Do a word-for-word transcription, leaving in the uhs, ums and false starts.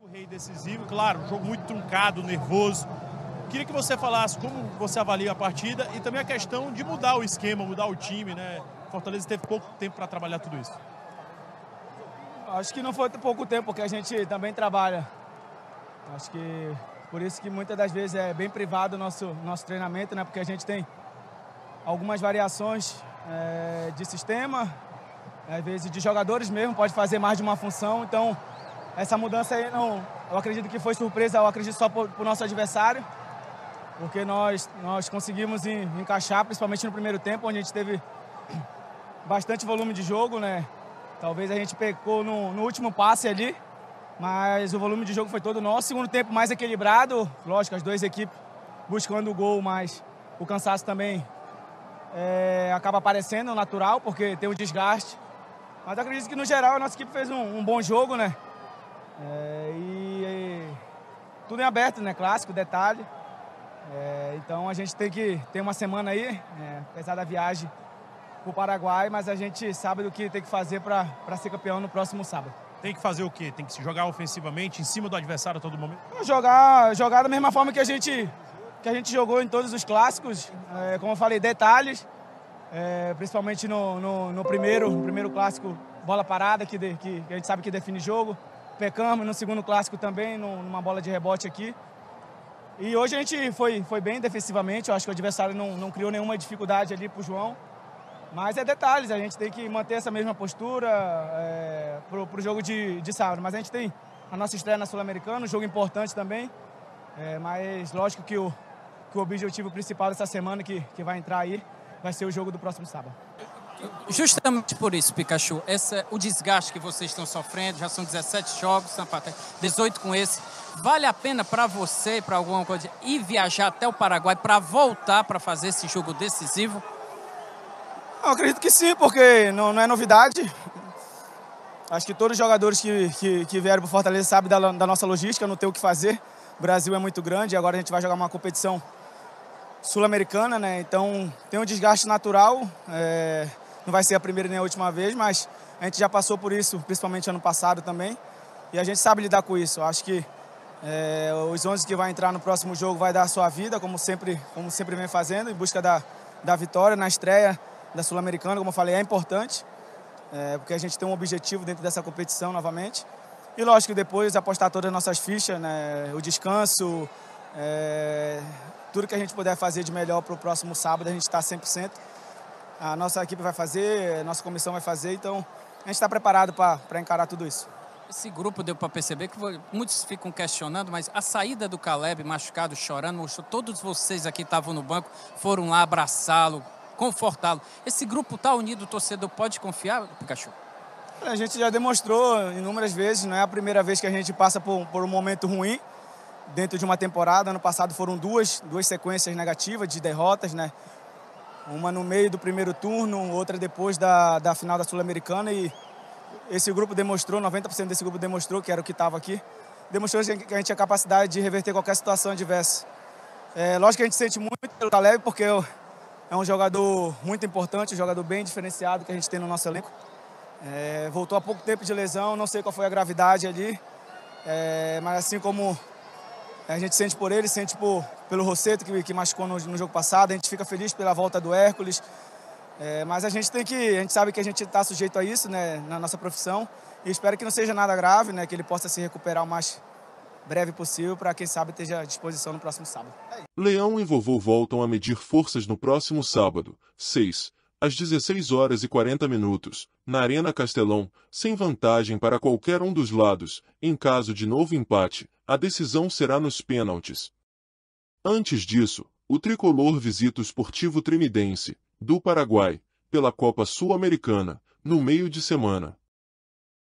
O rei decisivo, claro, um jogo muito truncado, nervoso. Queria que você falasse como você avalia a partida e também a questão de mudar o esquema, mudar o time, né? Fortaleza teve pouco tempo para trabalhar tudo isso. Acho que não foi pouco tempo, porque a gente também trabalha. Acho que por isso que muitas das vezes é bem privado o nosso, nosso treinamento, né? Porque a gente tem algumas variações é, de sistema, às vezes de jogadores mesmo, pode fazer mais de uma função. Então, essa mudança aí, não, eu acredito que foi surpresa, eu acredito só para o nosso adversário, porque nós, nós conseguimos em, encaixar, principalmente no primeiro tempo, onde a gente teve bastante volume de jogo, né? Talvez a gente pecou no, no último passe ali, mas o volume de jogo foi todo nosso. Segundo tempo mais equilibrado, lógico, as duas equipes buscando o gol, mas o cansaço também é, acaba aparecendo, natural, porque tem o desgaste. Mas eu acredito que no geral a nossa equipe fez um, um bom jogo, né? É, e, e tudo em aberto, né? Clássico, detalhe. É, então a gente tem que ter uma semana aí, é, apesar da viagem para o Paraguai, mas a gente sabe do que tem que fazer para ser campeão no próximo sábado. Tem que fazer o quê? Tem que se jogar ofensivamente, em cima do adversário a todo momento? Jogar, jogar da mesma forma que a gente, que a gente jogou em todos os clássicos. É, como eu falei, detalhes, é, principalmente no, no, no, primeiro, no primeiro clássico, bola parada, que, de, que, que a gente sabe que define jogo. Pecamos no segundo clássico também, numa bola de rebote aqui. E hoje a gente foi, foi bem defensivamente, eu acho que o adversário não, não criou nenhuma dificuldade ali para o João. Mas é detalhes, a gente tem que manter essa mesma postura é, para o jogo de, de sábado. Mas a gente tem a nossa estreia na Sul-Americana, um jogo importante também. É, mas lógico que o, que o objetivo principal dessa semana que, que vai entrar aí vai ser o jogo do próximo sábado. Justamente por isso, Pikachu, essa, o desgaste que vocês estão sofrendo, já são dezessete jogos, dezoito com esse. Vale a pena para você, para alguma coisa, ir viajar até o Paraguai para voltar para fazer esse jogo decisivo? Eu acredito que sim, porque não, não é novidade. Acho que todos os jogadores que, que, que vieram para o Fortaleza sabem da, da nossa logística, não tem o que fazer. O Brasil é muito grande e agora a gente vai jogar uma competição sul-americana, né? Então tem um desgaste natural, é, não vai ser a primeira nem a última vez, mas a gente já passou por isso, principalmente ano passado também, e a gente sabe lidar com isso. Acho que é, os onze que vai entrar no próximo jogo vai dar a sua vida, como sempre, como sempre vem fazendo, em busca da, da vitória na estreia da Sul-Americana, como eu falei, é importante, é, porque a gente tem um objetivo dentro dessa competição novamente. E lógico que depois apostar todas as nossas fichas, né, o descanso, é, tudo que a gente puder fazer de melhor para o próximo sábado, a gente está cem por cento. A nossa equipe vai fazer, a nossa comissão vai fazer, então a gente está preparado para encarar tudo isso. Esse grupo deu para perceber que muitos ficam questionando, mas a saída do Caleb machucado, chorando, mostrou, todos vocês aqui estavam no banco, foram lá abraçá-lo, confortá-lo. Esse grupo está unido, o torcedor pode confiar, Pikachu? A gente já demonstrou inúmeras vezes, não é a primeira vez que a gente passa por, por um momento ruim dentro de uma temporada. Ano passado foram duas, duas sequências negativas de derrotas, né? Uma no meio do primeiro turno, outra depois da, da final da Sul-Americana, e esse grupo demonstrou, noventa por cento desse grupo demonstrou, que era o que estava aqui, demonstrou que a gente tinha capacidade de reverter qualquer situação adversa. É, lógico que a gente sente muito pelo Caleb, porque eu, é um jogador muito importante, um jogador bem diferenciado que a gente tem no nosso elenco. É, voltou há pouco tempo de lesão, não sei qual foi a gravidade ali, é, mas assim como a gente sente por ele, sente por, pelo Rosseto, que, que machucou no, no jogo passado, a gente fica feliz pela volta do Hércules, é, mas a gente tem que, a gente sabe que a gente está sujeito a isso, né, na nossa profissão, e espero que não seja nada grave, né, que ele possa se recuperar o mais breve possível para, quem sabe, esteja à disposição no próximo sábado. Leão e Vovô voltam a medir forças no próximo sábado, seis, às dezesseis horas e quarenta minutos, na Arena Castelão, sem vantagem para qualquer um dos lados. Em caso de novo empate, a decisão será nos pênaltis. Antes disso, o tricolor visita o Sportivo Trinidense, do Paraguai, pela Copa Sul-Americana, no meio de semana.